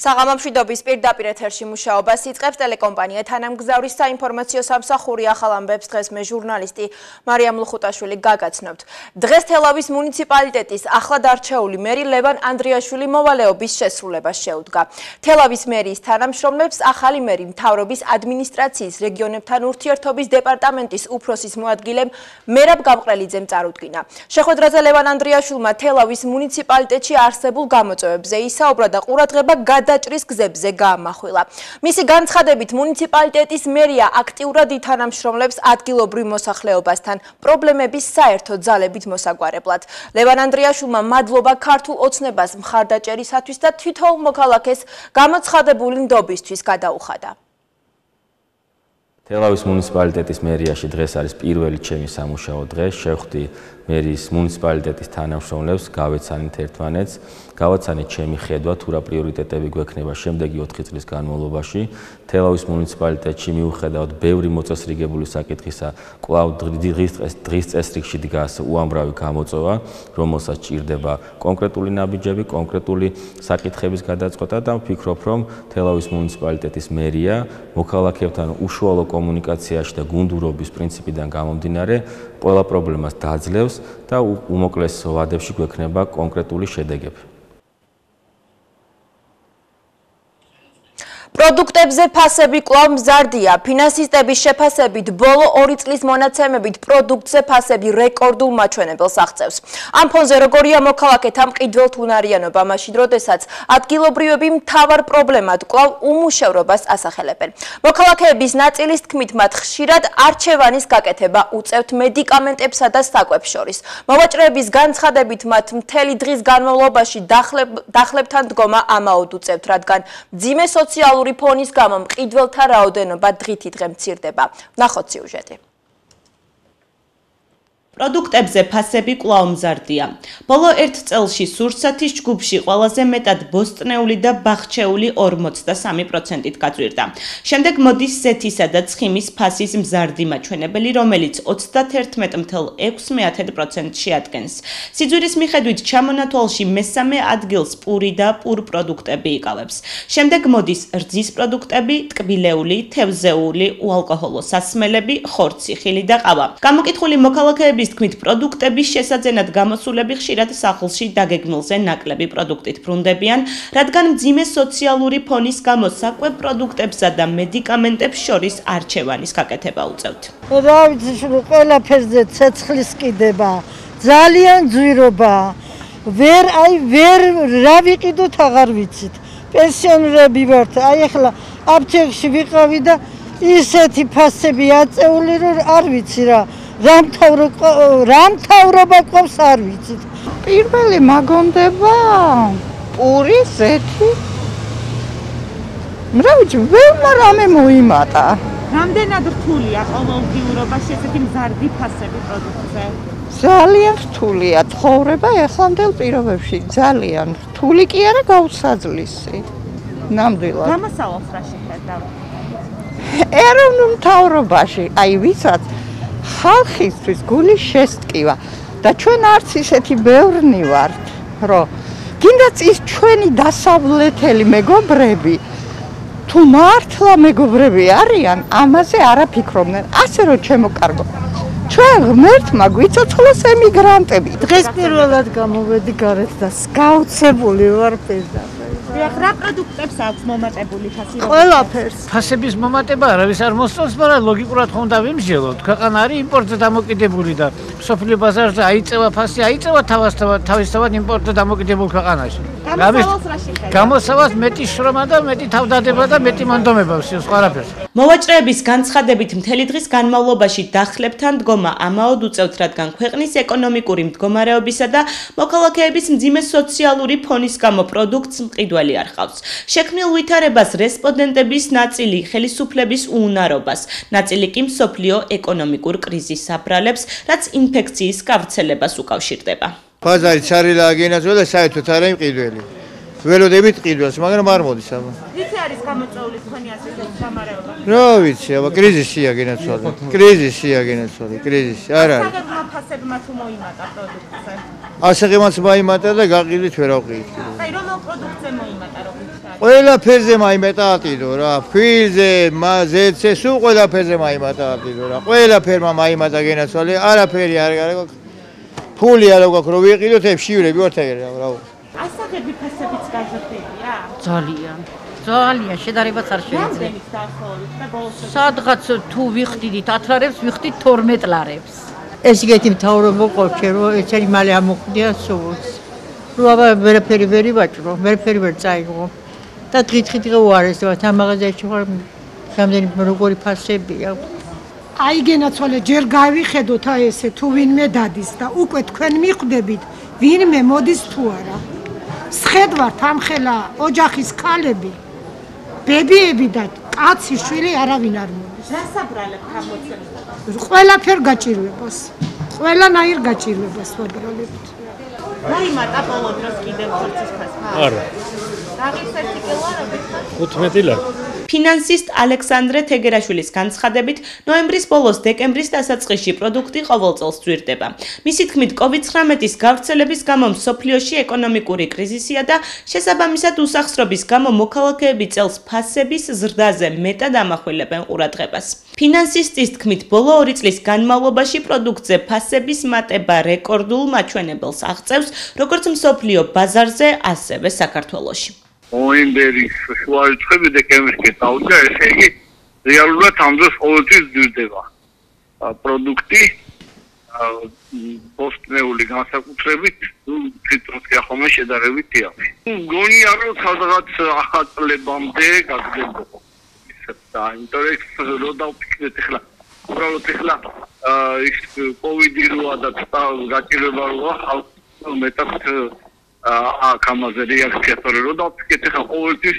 საღამომშვიდობის პირდაპირ ეთერში მუშაობას იწყებს ტელეკომპანია თანამგზავრის საინფორმაციო სამსახური ახალ ამბებს დღეს მე ჟურნალისტი მარიამ ლუხუტაშვილი გაგაცნობთ. დღეს თელავის მუნიციპალიტეტის ახლად არჩეული მერი ლევან ანდრიაშვილი მოვალეობის შესრულებას შეუდგა. თელავის მერიის თანამშრომლებს ახალი მერი მთავრობის ადმინისტრაციის რეგიონებთან ურთიერთობის დეპარტამენტის უფროსის მოადგილემ მერაბ გამყრელიძემ წარუდგინა. შეხვედრაზე ლევან ანდრიაშვილმა თელავის მუნიციპალიტეტში არსებულ გამოწვევებზე ისაუბრა და ყურადღება გადაჭრის გზებზე გაამახვილა. მისი განცხადებით მუნიციპალიტეტის მერია აქტიურად ითანამშრომლებს ადგილობრივ მოსახლეობასთან პრობლემების საერთო ძალებით მოსაგვარებლად. ლევან ანდრიაშვილმა მადლობა ქართულ ოცნებას მხარდაჭერისათვის და თითოეულ მოქალაქეს გამოცხადებული ნდობისთვის გადაუხადა. თელავის მუნიციპალიტეტის მერიაში დღეს არის პირველი ჩემი სამუშაო დღე. შევხვდი მერიის მუნიციპალიტეტის თანამშრომლებს, გავეცანით ერთმანეთს, გავაცანით ჩემი ხედვა, თუ რა პრიორიტეტები გვექნება შემდეგი 4 წლის განმავლობაში. თელავის მუნიციპალიტეტში მიუხედავად ბევრი მოწესრიგებული საკითხისა, კვლავ დღის წესრიგში დგას უამრავი გამოწვევა, რომელსაც ჭირდება კონკრეტული ნაბიჯები, კონკრეტული საკითხების გადაწყვეტა და ვფიქრობ, რომ თელავის მუნიციპალიტეტის მერია მოქალაქეებთან უშუალო კომუნიკაციაში და გუნდურობის პრინციპიდან გამომდინარე ყველა პრობლემას დაძლევს და უმოკლეს ვადებში გვექნება კონკრეტული შედეგები. პროდუქტებზე ფასები კვლავ მზარდია. ფინანსისტების შეფასებით ბოლო 2 წლის მონაცემებით პროდუქტზე ფასები რეკორდულ მაჩვენებელს აღწევს. ამ ფონზე როგორია მოქალაქეთა მყიდველთ უნარიანობა, მაშინ როდესაც ადგილობრივები მთავარ პრობლემად კვლავ უმუშევრობას ასახელებენ. მოქალაქეების ნაწილის თქმით მათ ხშირად არჩევანის გაკეთება უწევთ მედიკამენტებსა და საკვებს შორის. მოვაჭრეების განცხადებით მათ მთელი დღის განმავლობაში დახლებთან დგომა ამაოდ უწევთ, რადგან მძიმე სოციალური ფონის გამო მყიდველთა რაოდენობა დღითიდღე მცირდება. ნახოთ სიუჟეტი. პროდუქტებზე ფასები კვლავ მზარდია. ბოლო 1 წელში სურსათის ჯგუფში ყველაზე მეტად ბოსტნეული და ბახჩეული 43%-ით გაწვირდა. შემდეგ მოდის ზეთისა და ცხიმის ფასის მზარდი მაჩვენებელი, რომელიც 31.6%-ში ადგენს. სიძვირის მიხედვით ჩამონათვალში მესამე ადგილს პური და პურ პროდუქტები იკავებს. შემდეგ მოდის რძის პროდუქტები, ტკბილეული, თევზეული, უალკოჰოლო სასმელები, ხორცი, ხილი და ყავა. გამოკითხული მოქალაქეების თქმით პროდუქტების შესაძენად გამოსულები ხშირად სახლში დაგეგმილზე ნაკლები პროდუქტით ბრუნდებიან, რადგან მძიმე სოციალური ფონის გამო საკვებ პროდუქტებსა და მედიკამენტებს შორის არჩევანის გაკეთება უწევთ. რა ვიცი, ყველაფერზე ცეცხლის კიდება, ძალიან ძვირობა. ვერ რა ვიყიდოთ აღარ ვიცით. პენსიონერები ვართ, აი ახლა აფთიაქში ვიყავი და ისეთი ფასები აწეული, რომ არ ვიცი რა. რა მთავრობა ყავს არ ვიცით. პირველი მაგონდება პური, ზეთი. რა ვიცი, ვერმა რამე მოიმატა. რამდენად რთულია ყოველდღიურობაში ესეთი მზარდი ფასები პროდუქტზე? ძალიან რთულია ცხოვრება ეხლამდელ პირობებში, ძალიან რთული კი არა, გაუსაძლისი. ნამდვილად. გამოსავალს რა შეხედავთ? ეროვნულ მთავრობაში, აი ვისაც ხალხისთვის გული შესტკივა და ჩვენ არც ისეთი ბევრნი ვართ, რომ გინდაც ის ჩვენი დასავლეთელი მეგობრები თუ მართლა მეგობრები არიან, ამაზე არა ფიქრობდნენ. ასე რომ ჩემო კარგო, ჩვენ ღმერთმა გვიცოცხლოს ემიგრანტები. დღეს პირველად გამოვედი გარეთ და გაუცებული ვარ პირდაპირ. რა პროდუქტებს აქვს მომატებული ფასი? ყველაფერს. ფასების მომატება არავის არ მოსწონს, მაგრამ ლოგიკურად ხომ და ვიმსჯელოთ. ქვეყანა არის იმპორტზე დამოკიდებული და სოფლიო ბაზარზე აიწევა ფასი, აიწევა თავისთავად იმპორტზე დამოკიდებულ ქვეყანაში. გამოსავალს რა შეხედავთ? გამოსავალს მეტი შრომა და მეტი თავდადება და მეტი მონდომება ვსიოს ყველაფერს. მოვაჭრეების განცხადებით მთელი დღის განმავლობაში დახლებთან დგომა ამაოდ უწევთ, რადგან ქვეყნის ეკონომიკური მდგომარეობისა და მოქალაქეების მძიმე სოციალური ფონის გამო პროდუქტს მყიდველი არ ჰყავს. შექმნილ ვითარებას რესპონდენტების ნაწილი ხელისუფლების უუნარობას, ნაწილი კი მსოფლიო ეკონომიკურ კრიზისს აბრალებს, რაც ინფექციის გავრცელებას უკავშირდება. ბაზარი ცარილა გენაცვლა და საერთოდ არა იმყიდველი. ველოდებით ყიდველს, მაგრამ არ მოდის აბა. იცი არის გამოწვეული თქვენი ასეთი გამარება? რა ვიცი, აბა კრიზისია გენაცვლა. კრიზისია გენაცვლა, კრიზისი. არა. საგებმა ფასებმა თუ მოიმატა პროდუქტზე? ასაღებმაც მოიმატა და გაყიდვით ვერ ავყიდით. აი რომელ პროდუქტზე მოიმატა, როგორც ყველაფერზე მაიმეტა ატიდო რა, ფილზე, ზეცე, სულ ყველაფერზე მაიმატა ატიდო რა. ყველაფერმა მაიმატა გენაცვალე, არაფერი არ გაქვს. ფული არ გაქვს რომ ვიყიდოთ, შივრები ვართ ეგრე რა. ასაღები ფასებიც გაზრდილია? ძალიან შედარებაც არ შეიძლება. სადღაც თუ ვიხდიდით 10 ლარებს, ვიხდით 12 ლარებს. ეს იგეთი მთავრობა ყოლჩე რომ ეცერი მალე ამოხდია სულს. რომ აბა ვერაფერი ვერ ივაჭრო, ვერაფერი ვერ წაიღო. და დღით-დღით უარესდება ამ მაღაზიაში ხარ რამდენი როგორი ფასებია. აი გენაცვალე ჯერ გავიხედოთ აი ესე თუ ვინმე დადის და უკვე თქვენ მიხვდებით ვინმე მოდის თუ არა. სხედვართ ამხელა ოჯახის ქალები, ბებიები და კაცი შვილი არავინ არ მოდის. რას აბრალებთ ამოცემს? ყველაფერ გაჭირვებას. ყველანაირ გაჭირვებას ვაბრალებთ. გაიმატა ბოლო დროს კიდევ ხორცის ფასმა? არა. რაღის 1 კილო არა გიხარ? 15 ლარი. ფინანსისტ ალექსანდრე თეგერაშვილის განცხადებით, ნოემბრის ბოლოს დეკემბრის დასაწყისში პროდუქტი ყოველ წელს ძვირდება. მისი თქმით, COVID-19-ის გავრცელების გამო მსოფლიოში ეკონომიკური კრიზისია და შესაბამისად უსახსრობის გამო მოქალაქეები წელს ფასების ზრდაზე მეტად ამახვილებენ ყურადღებას. ფინანსისტის თქმით, ბოლო 2 წლის განმავლობაში პროდუქტზე ფასების მატება რეკორდულ მაჩვენებელს აღწევს, როგორც მსოფლიო ბაზარზე, ასევე საქართველოში. ნოემბერის შუა რიცხვები დეკემბრისკენ წავიდა, ესე იგი რეალურად ამ დროს ყოველთვის ძვირდება პროდუქტი ბოსტნეული განსაკუთრებით ციტრუსი ახალ შედარებით დიახი. გონია რომ სადღაც ახალწლებამდე გაგდებოდა ისე და ინტერესს რო დავფიქრეთ ახლა უბრალოდ ახლა ის კოვიდი როა და გაჭირვება როა ხალხს მეტად ამაზე რეაქცია თორე რომ დავფიქრეთ ახლა ყოველთვის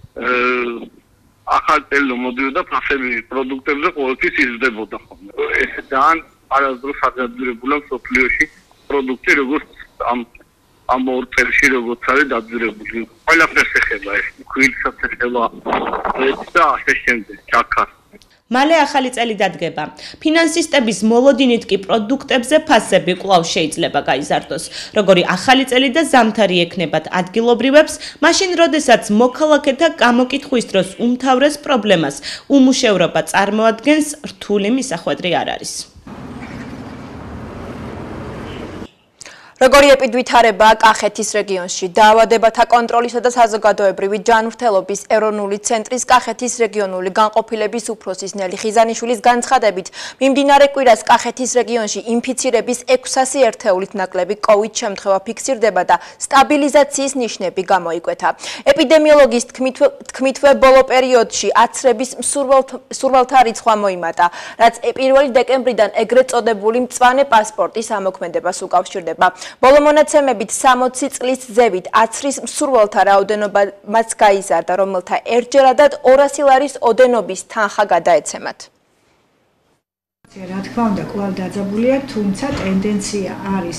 ახალ წელო მოდიოდა ფასები პროდუქტებზე ყოველთვის იზრდებოდა ხოლმე. ეს ძალიან არასდროს აღძრებულა მსოფლიოში პროდუქტი როგორც ამ 2 წელში როგორც არის დაძრებული. ყველაფერს ეხება ეს ქვილსაც ეხება და ასე შემდეგ ჩაქას. მალე ახალი წელი დადგება. ფინანსისტების მოლოდინით კი პროდუქტებზე ფასები კვლავ შეიძლება გაიზარდოს. როგორი ახალი წელი და ზამთარი ექნებათ ადგილობრივებს, მაშინ როდესაც მოქალაქეთა გამოკითხვის დროს უმთავრეს პრობლემას უმუშევრობა წარმოადგენს, რთული მისახვედრი არ არის. როგორი ეპიდვითარება კახეთის რეგიონში დაავადებათა კონტროლისა და საზოგადოებრივი ჯანმრთელობის ეროვნული ცენტრის კახეთის რეგიონული განყოფილების უფროსის ნელი ხიზანიშვილის განცხადებით, მიმდინარე კვირას კახეთის რეგიონში ინფიცირების 600 ერთეულით ნაკლები COVID შემთხვევა ფიქსირდება და სტაბილიზაციის ნიშნები გამოიკვეთა. ეპიდემიოლოგის თქმით, ბოლო პერიოდში აცრების მსურველთა რიცხვა მოიმატა, რაც 1 დეკემბრიდან ეგრეთ წოდებული მწვანე პასპორტის ამოქმედებას უკავშირდება. ბოლო მონაცემებით 60 წლის ზევით აცრის მსურველთა რაოდენობაც გაიზარდა, რომელთა ერთჯერადად 200 ლარის ოდენობის თანხა გადაეცემათ. რა თქმა უნდა, კვლავ დაძაბულია, თუმცა ტენდენცია არის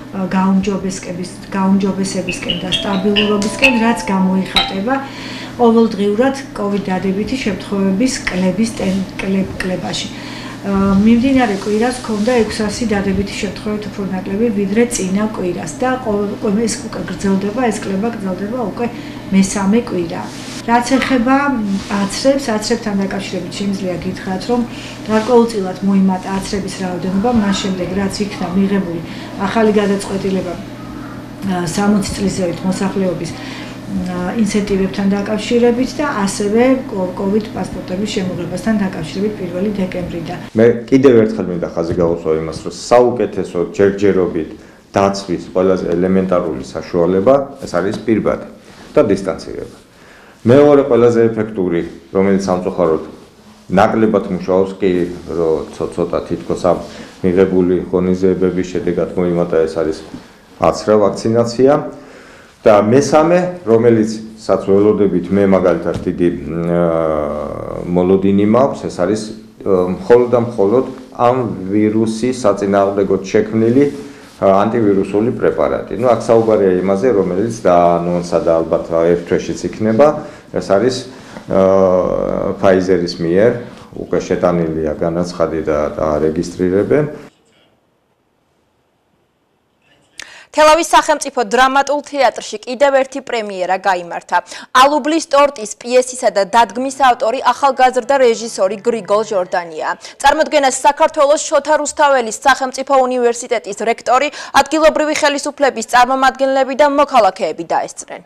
გაუმჯობესებისკენ და სტაბილურობისკენ, რაც გამოიხატება ყოველდღიურად COVID დადებითი შემთხვევების კლებაში. მიმდინარე კვირას ჰქონდა 600 დადებითი შემთხვევით უფრო ნაკლები ვიდრე წინა კვირას და ეს უკვე გრძელდება, ეს კლება გრძელდება უკვე მესამე კვირა. რაც ეხება აცრებთან დაკავშირებით შემიძლია გითხრათ, რომ გარკვეულწილად მოიმატა აცრების რაოდენობა, მას შემდეგ რაც იქნა მიღებული ახალი გადაწყვეტილება 60 წლის ზევით მოსახლეობის ინცენტივებთან დაკავშირებით და ასევე COVID პასპორტების შემოღებასთან დაკავშირებით 1 დეკემბრიდან. მე კიდევ ერთხელ მინდა ხაზი გავუსვა იმას, რომ საუკეთესო ჯერჯერობით დაცვის ყველაზე ელემენტარული საშუალება ეს არის პირბადი და დისტანცირება. მეორე ყველაზე ეფექტური, რომელიც სამწუხაროდ ნაკლებად მუშაობს კი რომ ცოტა თითქოს ამ მიღებული ღონისძიებების შედეგად მოიმატა ეს არის აცრა ვაქცინაცია. და მესამე, რომელიც ველოდებით მე მაგალითად დიდი მოლოდინი მაქვს, ეს არის მხოლოდ და მხოლოდ ამ ვირუსის საწინააღმდეგოდ შექმნილი ანტივირუსული პრეპარატი. აქ საუბარია იმაზე, რომელიც დაანონსა და ალბათ ერთ თვეშიც იქნება, ეს არის Pfizer-ის მიერ უკვე შეტანილია განაცხადი და არეგისტრირებენ. თელავის სახელმწიფო დრამატულ თეატრში კიდევ ერთი პრემიერა გაიმართა. ალუბლის ტორტის პიესისა და დადგმის ავტორი ახალგაზრდა რეჟისორი გრიგოლ ჟორდანია. წარმოდგენას საქართველოს შოთა რუსთაველის სახელმწიფო უნივერსიტეტის რექტორი, ადგილობრივი ხელისუფლების წარმომადგენლები და მოქალაქეები დაესწრნენ.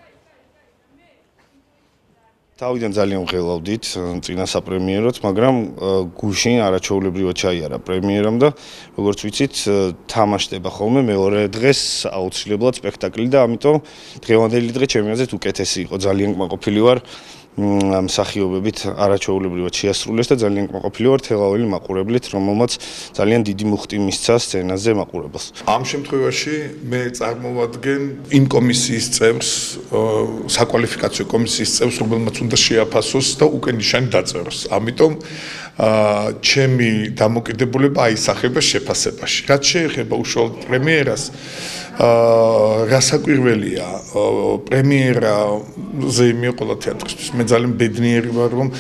თავიდან ძალიან ვღელავდით წინა საპრემიეროც, მაგრამ გუშინ არაჩვეულებრივად ჩაიარა პრემიერამ და როგორც ვიცით, თამაშდება ხოლმე მეორე დღეს აუცილებლად სპექტაკლი და ამიტომ დღევანდელი დღე ჩემი აზრით უკეთესი იყო. ძალიან კმაყოფილი ვარ მსახიობებით არაჩვეულებრივად შეასრულეს და ძალიან კმაყოფილი ვარ თელაველი მაყურებლით, რომელმაც ძალიან დიდი მუხტი მისცა სცენაზე მაყურებელს. ამ შემთხვევაში მე წარმოვადგენ იმ კომისიის წევრს, საკვალიფიკაციო კომისიის წევრს, რომელმაც უნდა შეაფასოს და უკვე ნიშანი დაწეროს. ამიტომ ჩემი დამოკიდებულება აისახება შეფასებაში. რაც შეეხება უშუალოდ პრემიერას, რასაკვირველია, პრემიერაზე მიყოლა თეატრისთვის. მე ძალიან ბედნიერი ვარ, რომ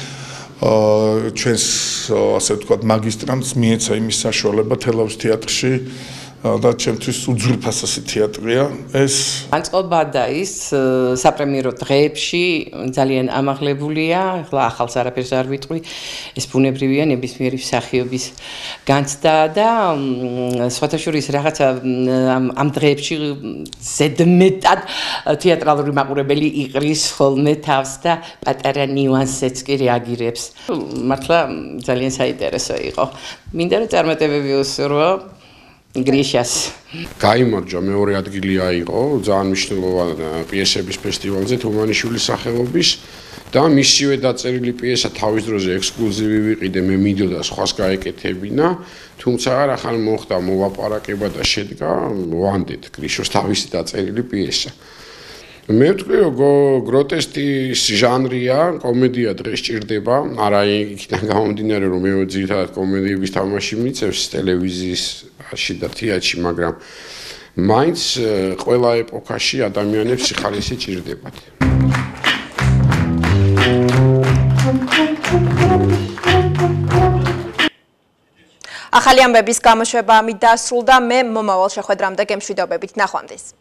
ჩვენს ასე ვთქვათ მაგისტრანტს მიეცა იმის საშუალება თელავის თეატრში და ჩემთვის უძვირფასესი თეატრია ეს. ანწყობა და ის საპრემიერო დღეებში ძალიან ამაღლებულია, ახლა ახალს არაფერს არ ვიტყვი, ეს ბუნებრივია ნებისმიერი მსახიობის განცდა და სხვათა შორის რაღაცა ამ დღეებში ზედმეტად თეატრალური მაყურებელი იყრის ხოლმე თავს და პატარა ნიუანსებიც კი რეაგირებს. მართლა ძალიან საინტერესო იყო. მინდა რომ წარმატებები უსურვო გრიშას. გაიმარჯვა მეორე ადგილი აიღო ძალიან მნიშვნელოვანი პიესების ფესტივალზე თუმანიშვილის სახელობის და მისივე დაწერილი პიესა თავის დროზე ექსკლუზივი ვიყიდე მე მინდოდა სხვას გაეკეთებინა თუმცა ახლა მოხდა მოვაპარაკება და შედგა ვანდეთ გრიშოს თავისი დაწერილი პიესა. მე ვთქვი რომ გროტესკის ჟანრია, კომედია დღეს ჭირდება, არა იქიდან გამომდინარე რომ მე ძირითადად კომედიების თამაში მიწევს ტელევიზიაში და თეატრში, მაგრამ მაინც ყველა ეპოქაში ადამიანებს სიხარისი ჭირდებათ. ახალი ამბების გამოშვება ამით დასრულდა. მე მომავალ შეხვედრამდე გემშვიდობებით, ნახვამდის.